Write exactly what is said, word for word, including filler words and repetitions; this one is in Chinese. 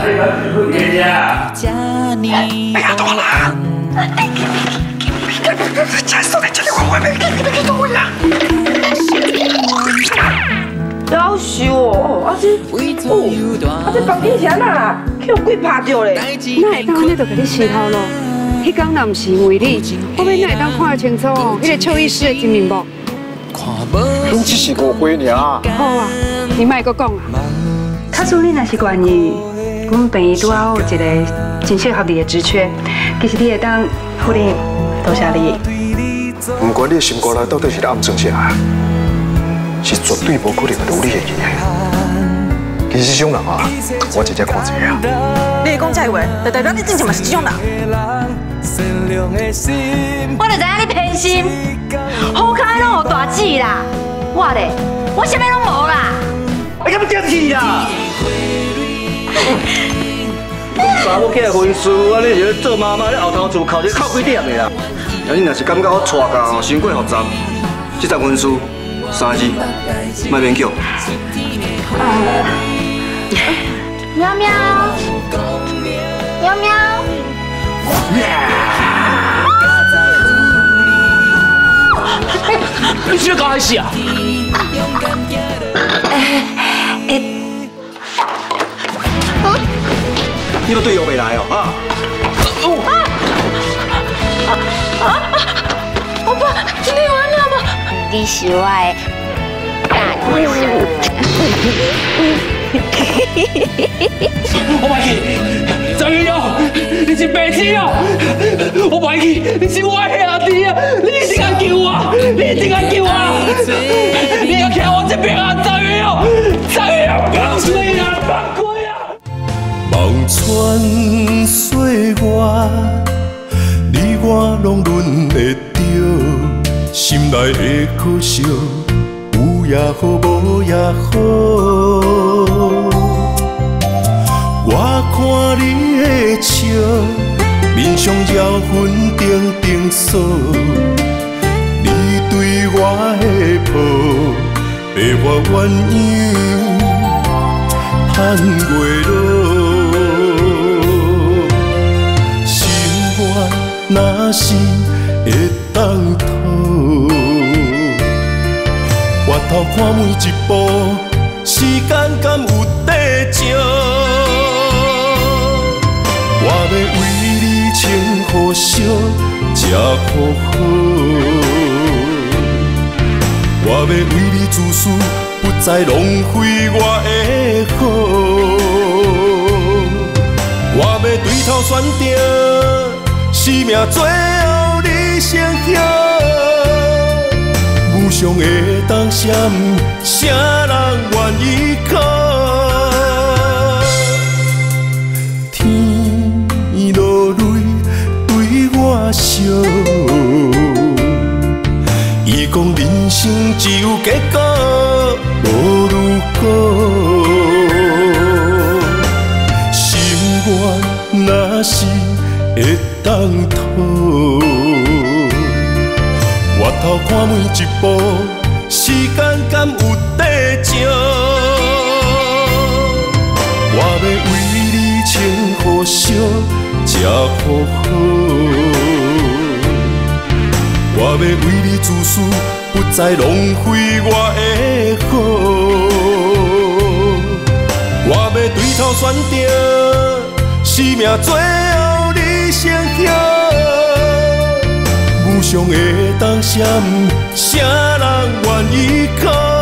哎呀，懂啦！真手来，这里我我没给你给多呀！ 夭寿哦，啊这哦，啊这房间啥啦？去互鬼拍着咧！ 哪会当安尼就甲你洗头路？迄天若唔是因为你，我要哪会当看得清楚迄个邱医师的真面目？ 你只是误会尔。 好啊，你莫阁讲啊！ 他说你若是愿意，我们病院拄好有一个真适合你的职缺，其实你会当夫人，多谢你。 不管你的心肝内到底是暗装啥，是绝对无可能会如你的意的。其实这种人啊，我直接看一下啊。 你讲这话，就代表你真正嘛是这种人。 我就知影你偏心，好康拢有大志啦，我咧，我啥物拢无啦。 你敢点去啦？查某囝婚事，啊，你是做妈妈，你后头厝靠一个靠几点的啦？啊，你若是感觉我娶嫁伤过复杂，这桩婚事三字，莫勉强。 喵喵，喵喵。 你是要搞啥事啊？你都对我未来哦，啊！ 我爸，你有安怎无？你是我的大女婿。 我袂去，张云勇，你是白痴哦！我袂去，你是我的兄弟啊！你一定要救我，你一定要救我！你要站我这边啊，张云勇，张云勇，放水啊，放开啊！ 望穿岁月，你我拢轮会着，心内的可惜，有也好，无也好。我看你的笑，面上妖魂定定锁，你对我的抱，被我鸳鸯盼过路。心愿若是会当讨，回头看每一步，时间敢有地照？我要为你穿雨烧，吃苦好。我要为你自私，不再浪费我的好。我要对头选定，生命最后你先晓。无常的当闪，啥人愿意靠？落泪对我笑，伊讲人生只有结果，无如果。心愿若是会当讨，回头看每一步，时间敢有地照？我要为你穿雨烧。吃苦好，我要为你自私，不再浪费我的好。我要对头选定，生命最后你先晓。无常的当闪，啥人愿意靠？